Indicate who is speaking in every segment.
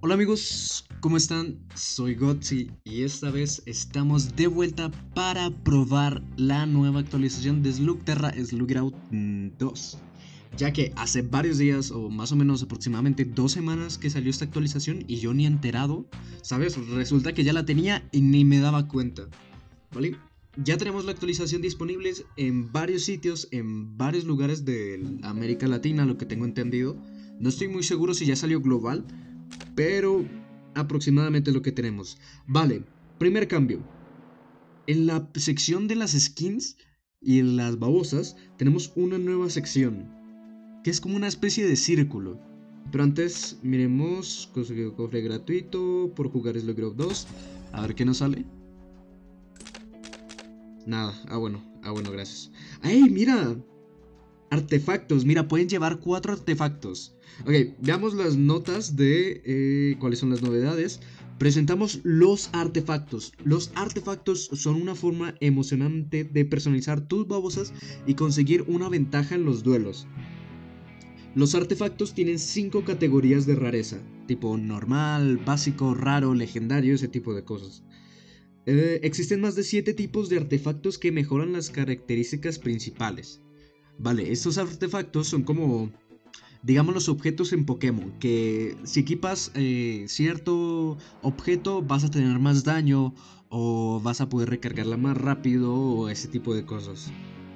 Speaker 1: Hola amigos, ¿cómo están? Soy Gotzi y esta vez estamos de vuelta para probar la nueva actualización de Slugterra Slugrout 2. Ya que hace varios días, o más o menos aproximadamente 2 semanas que salió esta actualización y yo ni enterado, ¿sabes? Resulta que ya la tenía y ni me daba cuenta, ¿vale? Ya tenemos la actualización disponible en varios sitios, en varios lugares de América Latina, lo que tengo entendido. No estoy muy seguro si ya salió global, pero aproximadamente es lo que tenemos. Vale, primer cambio. En la sección de las skins y en las babosas tenemos una nueva sección, que es como una especie de círculo. Pero antes, miremos, conseguido cofre gratuito por jugar Slugground 2. A ver qué nos sale. Nada, bueno, gracias. ¡Ey, mira! Artefactos, mira, pueden llevar 4 artefactos. Ok, veamos las notas de cuáles son las novedades. Presentamos los artefactos. Los artefactos son una forma emocionante de personalizar tus babosas y conseguir una ventaja en los duelos. Los artefactos tienen 5 categorías de rareza, tipo normal, básico, raro, legendario, ese tipo de cosas. Existen más de 7 tipos de artefactos que mejoran las características principales. Vale, estos artefactos son como, digamos, los objetos en Pokémon, que si equipas cierto objeto vas a tener más daño o vas a poder recargarla más rápido o ese tipo de cosas.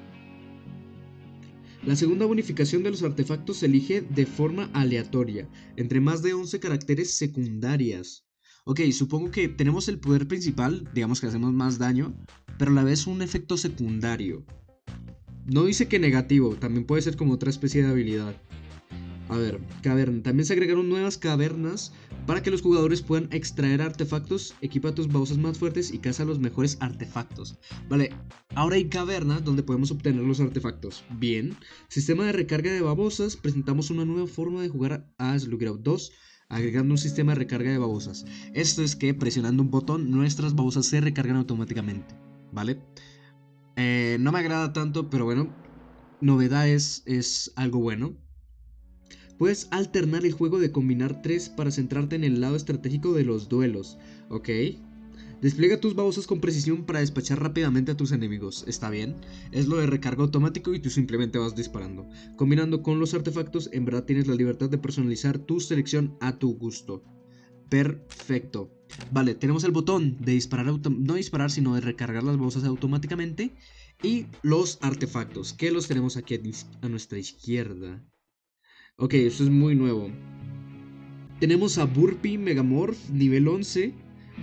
Speaker 1: La segunda bonificación de los artefactos se elige de forma aleatoria, entre más de 11 caracteres secundarias. Ok, supongo que tenemos el poder principal, digamos que hacemos más daño, pero a la vez un efecto secundario. No dice que negativo, también puede ser como otra especie de habilidad. A ver, caverna. También se agregaron nuevas cavernas para que los jugadores puedan extraer artefactos, equipa tus babosas más fuertes y caza los mejores artefactos. Vale, ahora hay cavernas donde podemos obtener los artefactos. Bien. Sistema de recarga de babosas. Presentamos una nueva forma de jugar a Sluggrout 2, agregando un sistema de recarga de babosas. Esto es que presionando un botón nuestras babosas se recargan automáticamente. ¿Vale? No me agrada tanto, pero bueno, novedad es algo bueno. Puedes alternar el juego de combinar 3 para centrarte en el lado estratégico de los duelos. Ok. Despliega tus babosas con precisión para despachar rápidamente a tus enemigos. Está bien. Es lo de recarga automático y tú simplemente vas disparando. Combinando con los artefactos, en verdad tienes la libertad de personalizar tu selección a tu gusto. Perfecto. Vale, tenemos el botón de disparar, no disparar, sino de recargar las babosas automáticamente. Y los artefactos, que los tenemos aquí a nuestra izquierda. Ok, esto es muy nuevo. Tenemos a Burpee Megamorph nivel 11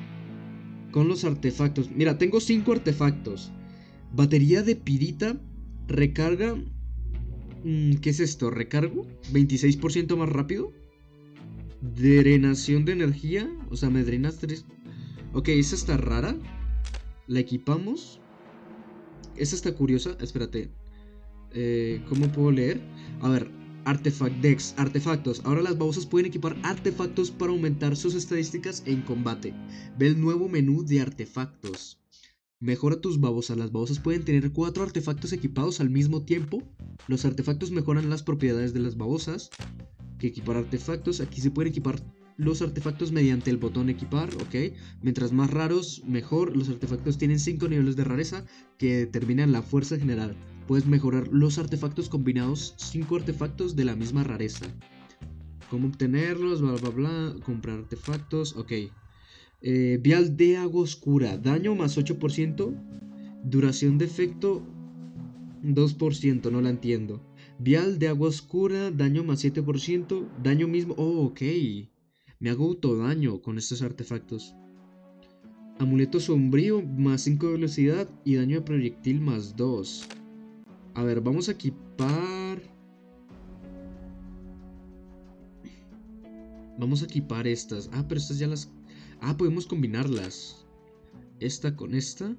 Speaker 1: con los artefactos. Mira, tengo 5 artefactos. Batería de pirita, recarga. ¿Qué es esto? ¿Recargo? ¿26% más rápido? Drenación de energía. O sea, me drenas 3. Ok, esa está rara. La equipamos. Esa está curiosa. Espérate. ¿Cómo puedo leer? A ver, Dex, artefactos. Ahora las babosas pueden equipar artefactos para aumentar sus estadísticas en combate. Ve el nuevo menú de artefactos. Mejora tus babosas. Las babosas pueden tener 4 artefactos equipados al mismo tiempo. Los artefactos mejoran las propiedades de las babosas. Que equipar artefactos. Aquí se pueden equipar los artefactos mediante el botón equipar, ok. Mientras más raros, mejor. Los artefactos tienen 5 niveles de rareza que determinan la fuerza general. Puedes mejorar los artefactos combinados, 5 artefactos de la misma rareza. ¿Cómo obtenerlos? Bla bla bla. Comprar artefactos, ok. Vial de agua oscura, daño más 8%. Duración de efecto 2%, no la entiendo. Vial de agua oscura, daño más 7%. Daño mismo, oh, ok. Me hago autodaño con estos artefactos. Amuleto sombrío más 5 de velocidad y daño de proyectil más 2. A ver, vamos a equipar. Vamos a equipar estas. Ah, pero estas ya las. Ah, podemos combinarlas. Esta con esta.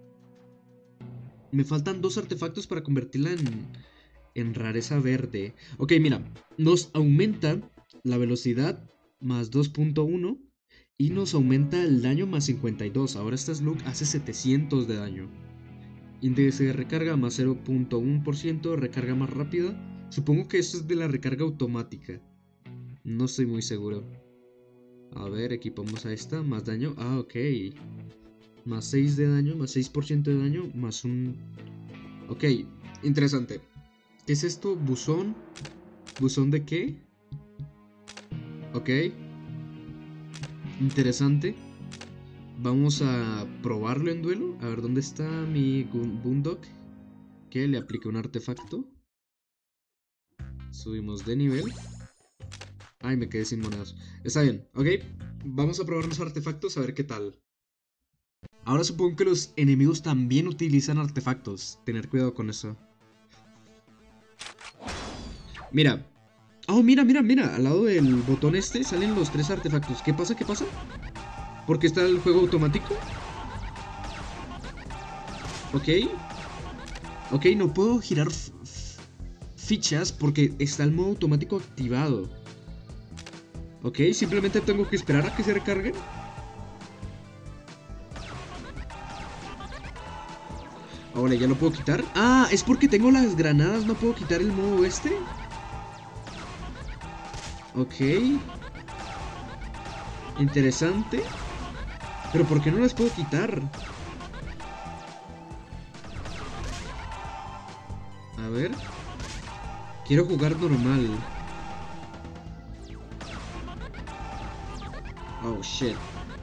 Speaker 1: Me faltan 2 artefactos para convertirla en rareza verde. Ok, mira. Nos aumenta la velocidad más 2.1 y nos aumenta el daño más 52. Ahora esta Slug hace 700 de daño. Índice de recarga más 0.1%. Recarga más rápida. Supongo que esto es de la recarga automática. No estoy muy seguro. A ver, equipamos a esta. Más daño. Ah, ok. Más 6 de daño, más 6% de daño, más un... Ok, interesante. ¿Qué es esto? Buzón. ¿Buzón de qué? Ok. Interesante. Vamos a probarlo en duelo. A ver, ¿dónde está mi Boondock? Que le apliqué un artefacto. Subimos de nivel. Ay, me quedé sin monedas. Está bien, ok. Vamos a probar los artefactos a ver qué tal. Ahora supongo que los enemigos también utilizan artefactos. Tener cuidado con eso. Mira. Oh, mira, mira, mira. Al lado del botón este salen los 3 artefactos. ¿Qué pasa? ¿Qué pasa? ¿Por qué está el juego automático? Ok. Ok, no puedo girar fichas porque está el modo automático activado. Ok, simplemente tengo que esperar a que se recarguen. Ahora, ¿ya lo puedo quitar? Ah, es porque tengo las granadas, no puedo quitar el modo este. Ok. Interesante. Pero ¿por qué no las puedo quitar? A ver. Quiero jugar normal. Oh, shit.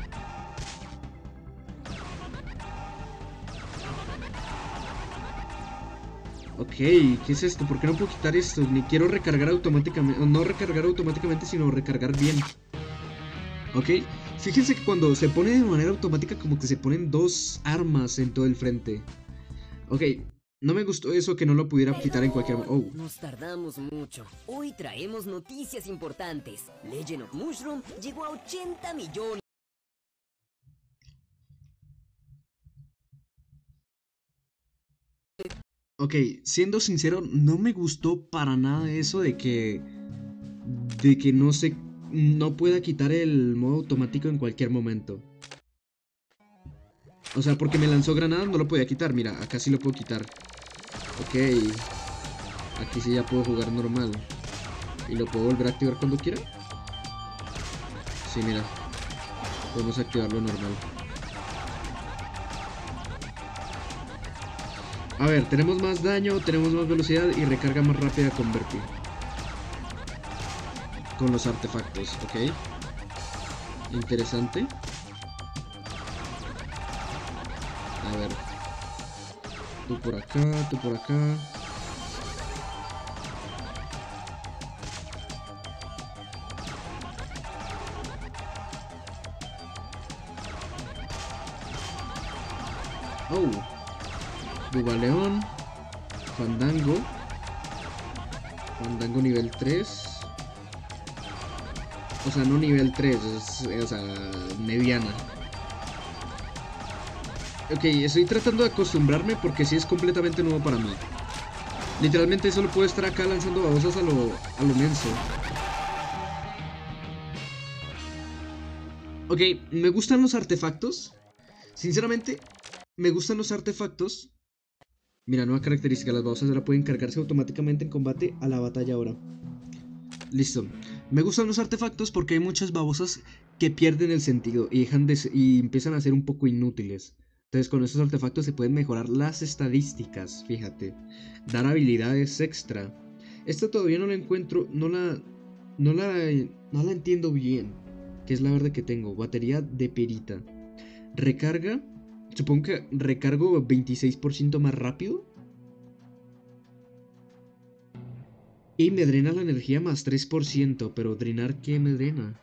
Speaker 1: Ok, ¿qué es esto? ¿Por qué no puedo quitar esto? Ni quiero recargar automáticamente. No recargar automáticamente, sino recargar bien. Ok, fíjense que cuando se pone de manera automática como que se ponen 2 armas en todo el frente. Ok, no me gustó eso que no lo pudiera quitar en cualquier momento. Oh.
Speaker 2: Nos tardamos mucho. Hoy traemos noticias importantes. Legend of Mushroom llegó a 80 millones.
Speaker 1: Ok, siendo sincero, no me gustó para nada eso de que... no pueda quitar el modo automático en cualquier momento. O sea, porque me lanzó granadas no lo podía quitar. Mira, acá sí lo puedo quitar. Ok. Aquí sí ya puedo jugar normal. ¿Y lo puedo volver a activar cuando quiera? Sí, mira. Podemos activarlo normal. A ver, tenemos más daño, tenemos más velocidad y recarga más rápida con Verti. Con los artefactos, ok. Interesante. A ver. Tú por acá, tú por acá. Oh. Bubaleón. Fandango. Fandango nivel 3. O sea, no nivel 3, o sea, mediana. Ok, estoy tratando de acostumbrarme porque sí es completamente nuevo para mí. Literalmente solo puedo estar acá lanzando babosas a lo menso. Ok, me gustan los artefactos. Sinceramente, me gustan los artefactos. Mira, nueva característica, las babosas ahora pueden cargarse automáticamente en combate a la batalla ahora. Listo. Me gustan los artefactos porque hay muchas babosas que pierden el sentido y, y empiezan a ser un poco inútiles. Entonces con estos artefactos se pueden mejorar las estadísticas, fíjate. Dar habilidades extra. Esta todavía no la encuentro, no la entiendo bien. Que es la verde que tengo. Batería de perita. Recarga. Supongo que recargo 26% más rápido. Y me drena la energía más 3%. Pero drenar, ¿qué me drena?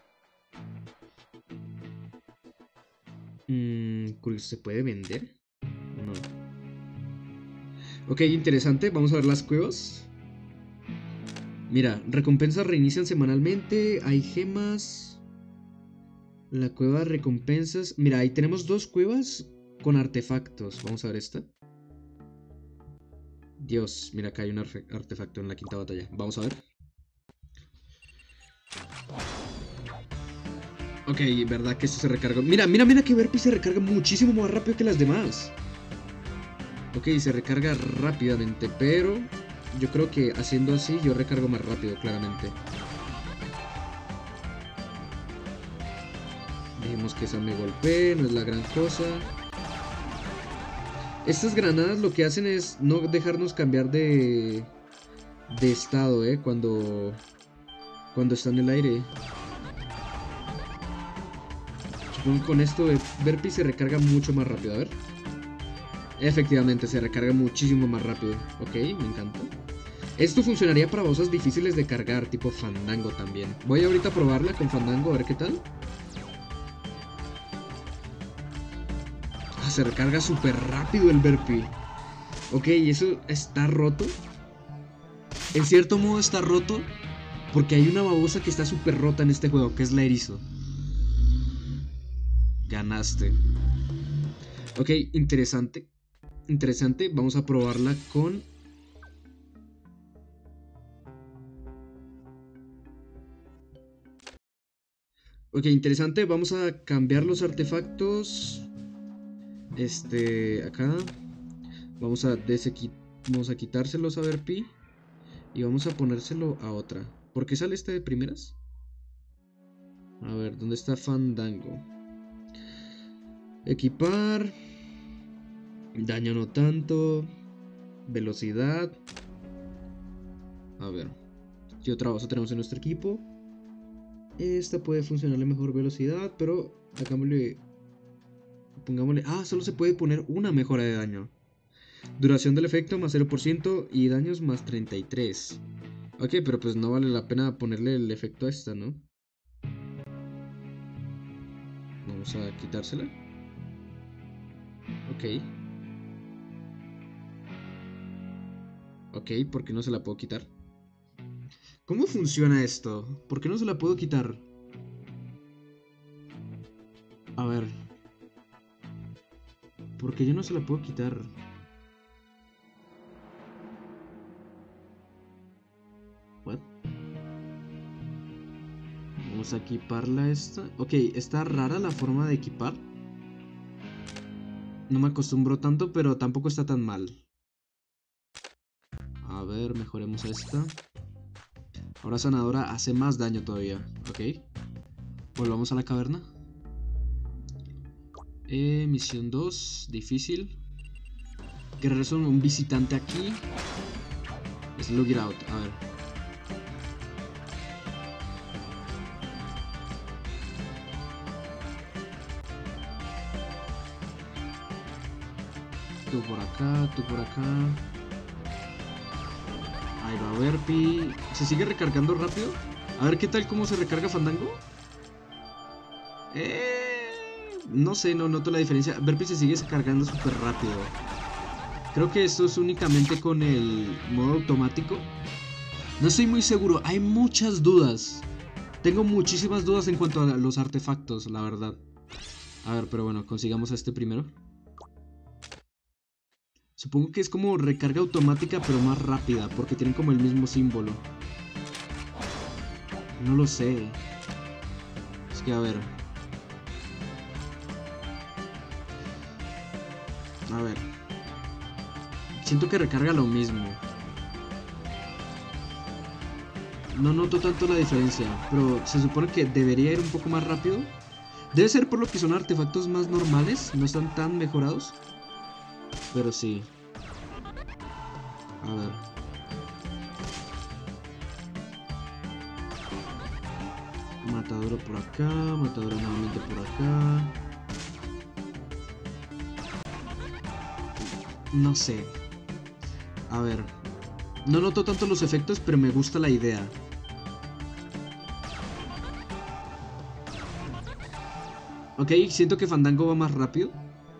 Speaker 1: ¿Se puede vender? No. Ok, interesante. Vamos a ver las cuevas. Mira, recompensas reinician semanalmente. Hay gemas. La cueva de recompensas. Mira, ahí tenemos 2 cuevas con artefactos. Vamos a ver esta. Dios, mira, acá hay un artefacto en la quinta batalla. Vamos a ver. Ok, verdad que esto se recarga. Mira, mira, mira que Verpi se recarga muchísimo más rápido que las demás. Ok, se recarga rápidamente, pero yo creo que haciendo así yo recargo más rápido, claramente. Dejemos que esa me golpee, no es la gran cosa. Estas granadas lo que hacen es no dejarnos cambiar de estado, cuando está en el aire. Supongo que con esto Burpee se recarga mucho más rápido, a ver. Efectivamente, se recarga muchísimo más rápido. Ok, me encanta. Esto funcionaría para bosses difíciles de cargar, tipo Fandango también. Voy ahorita a probarla con Fandango, a ver qué tal. Se recarga súper rápido el Burpee. Ok, eso está roto. En cierto modo está roto porque hay una babosa que está súper rota en este juego, que es la Erizo. Ganaste. Ok, interesante. Interesante, vamos a probarla con... Ok, interesante, vamos a cambiar los artefactos. Acá. Vamos a quitárselos a Burpee. Y vamos a ponérselo a otra. ¿Por qué sale esta de primeras? A ver, ¿dónde está Fandango? Equipar. Daño no tanto. Velocidad. A ver. ¿Qué otra cosa tenemos en nuestro equipo? Esta puede funcionarle mejor velocidad, pero hagámosle... Pongámosle... Ah, solo se puede poner una mejora de daño. Duración del efecto más 0% y daños más 33. Ok, pero pues no vale la pena ponerle el efecto a esta, ¿no? Vamos a quitársela. Ok. Ok, ¿por qué no se la puedo quitar? ¿Cómo funciona esto? ¿Por qué no se la puedo quitar? A ver. ¿Por qué yo no se la puedo quitar? What? Vamos a equiparla esta. Ok, está rara la forma de equipar. No me acostumbro tanto, pero tampoco está tan mal. A ver, mejoremos esta. Ahora sanadora hace más daño todavía. Ok. Volvamos a la caverna. Misión 2. Difícil. Guerrero son un visitante aquí. Slug it out. A ver. Tú por acá, tú por acá. Ahí va Burpee. ¿Se sigue recargando rápido? A ver qué tal cómo se recarga Fandango. No sé, no noto la diferencia. Burpee se sigue cargando súper rápido. Creo que esto es únicamente con el modo automático. No estoy muy seguro, hay muchas dudas. Tengo muchísimas dudas en cuanto a los artefactos, la verdad. A ver, pero bueno, consigamos a este primero. Supongo que es como recarga automática, pero más rápida, porque tienen como el mismo símbolo. No lo sé. Es que a ver. A ver. Siento que recarga lo mismo. No noto tanto la diferencia, pero se supone que debería ir un poco más rápido. Debe ser por lo que son artefactos más normales, no están tan mejorados. Pero sí. A ver. Matadora por acá, matadora nuevamente por acá. No sé. A ver. No noto tanto los efectos, pero me gusta la idea. Ok, siento que Fandango va más rápido.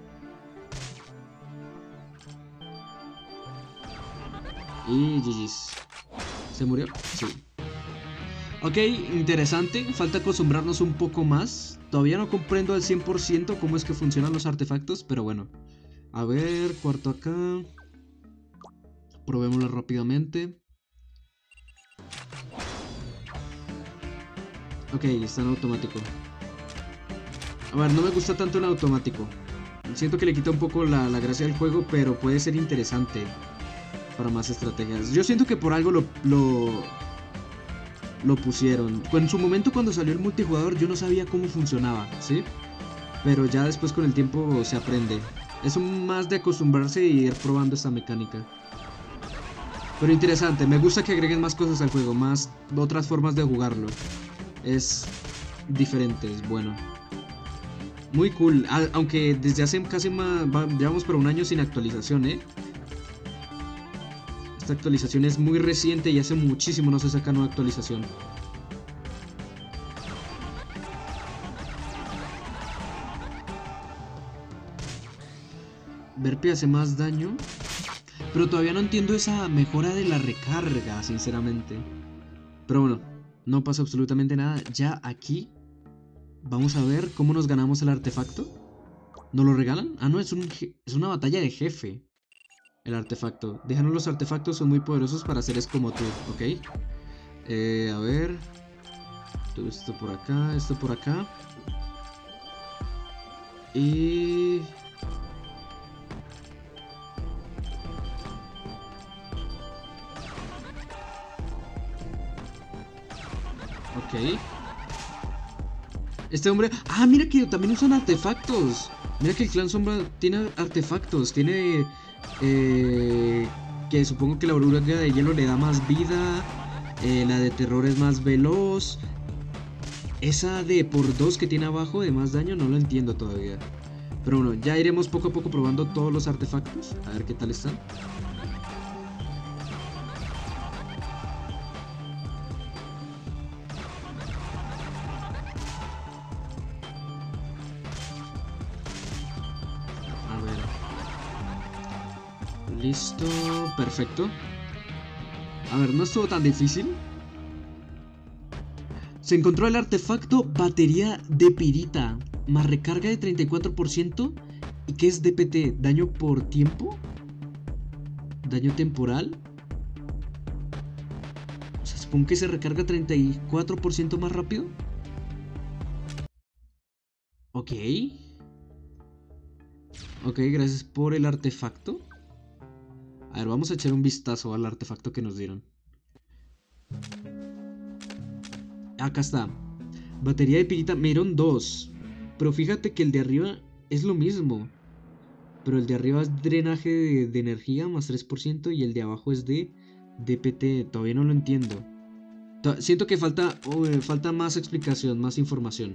Speaker 1: Y GG's. ¿Se murió? Sí. Ok, interesante. Falta acostumbrarnos un poco más. Todavía no comprendo al 100% cómo es que funcionan los artefactos, pero bueno. A ver, cuarto acá. Probémoslo rápidamente. Ok, está en automático. A ver, no me gusta tanto en automático. Siento que le quita un poco la gracia del juego, pero puede ser interesante para más estrategias. Yo siento que por algo lo pusieron. En su momento cuando salió el multijugador yo no sabía cómo funcionaba, ¿sí? Pero ya después con el tiempo se aprende. Es más de acostumbrarse y ir probando esta mecánica. Pero interesante, me gusta que agreguen más cosas al juego, más otras formas de jugarlo. Es diferente, es bueno. Muy cool, aunque desde hace casi más, llevamos por un año sin actualización, ¿eh? Esta actualización es muy reciente y hace muchísimo no se saca nueva actualización. Verpe hace más daño. Pero todavía no entiendo esa mejora de la recarga, sinceramente. Pero bueno, no pasa absolutamente nada. Ya aquí vamos a ver cómo nos ganamos el artefacto. ¿Nos lo regalan? Ah, no, es una batalla de jefe. El artefacto. Déjanos, los artefactos son muy poderosos para seres como tú, ¿ok? A ver. Todo esto por acá, esto por acá. Y... ok. Este hombre... Ah, mira que también usan artefactos. Mira que el clan sombra tiene artefactos. Tiene... que supongo que la oruga de hielo le da más vida. La de terror es más veloz. Esa de por 2 que tiene abajo de más daño no lo entiendo todavía. Pero bueno, ya iremos poco a poco probando todos los artefactos. A ver qué tal están. A ver. Listo, perfecto. A ver, no estuvo tan difícil. Se encontró el artefacto batería de pirita, más recarga de 34%. ¿Y qué es DPT? ¿Daño por tiempo? ¿Daño temporal? O sea, supongo que se recarga 34% más rápido. Ok. Ok, gracias por el artefacto. A ver, vamos a echar un vistazo al artefacto que nos dieron. Acá está. Batería de pirita. Me dieron 2. Pero fíjate que el de arriba es lo mismo. Pero el de arriba es drenaje de energía más 3%. Y el de abajo es de DPT. Todavía no lo entiendo. Siento que falta más explicación, más información.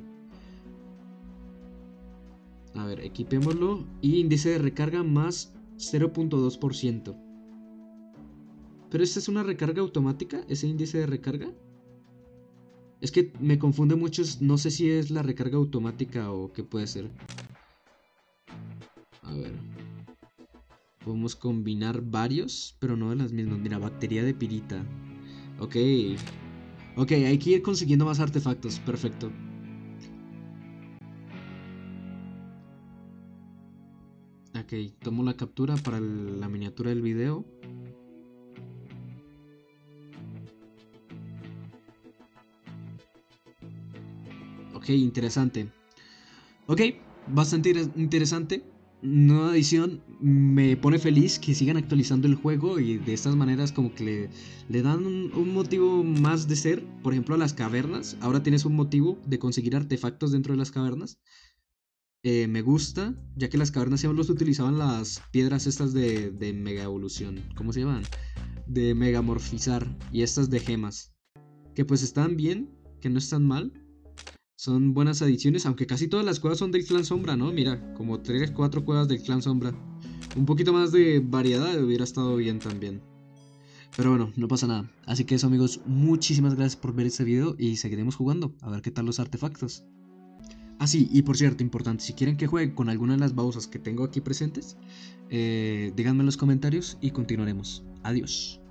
Speaker 1: A ver, equipémoslo. Y índice de recarga más 0.2%. Pero esta es una recarga automática, ese índice de recarga. Es que me confunde mucho, no sé si es la recarga automática o qué puede ser. A ver. Podemos combinar varios, pero no de las mismas. Mira, batería de pirita. Ok. Ok, hay que ir consiguiendo más artefactos. Perfecto. Ok, tomo la captura para la miniatura del video. Ok, interesante. Ok, bastante interesante. Nueva edición. Me pone feliz que sigan actualizando el juego y de estas maneras como que le dan un motivo más de ser. Por ejemplo, a las cavernas. Ahora tienes un motivo de conseguir artefactos dentro de las cavernas. Me gusta, ya que las cavernas siempre los utilizaban las piedras estas de mega evolución. ¿Cómo se llaman? De megamorfizar. Y estas de gemas. Que pues están bien, que no están mal. Son buenas adiciones, aunque casi todas las cuevas son del clan sombra, ¿no? Mira, como 3, 4 cuevas del clan sombra. Un poquito más de variedad hubiera estado bien también. Pero bueno, no pasa nada. Así que eso, amigos, muchísimas gracias por ver este video y seguiremos jugando, a ver qué tal los artefactos. Ah, sí, y por cierto, importante, si quieren que juegue con alguna de las babosas que tengo aquí presentes, díganme en los comentarios y continuaremos. Adiós.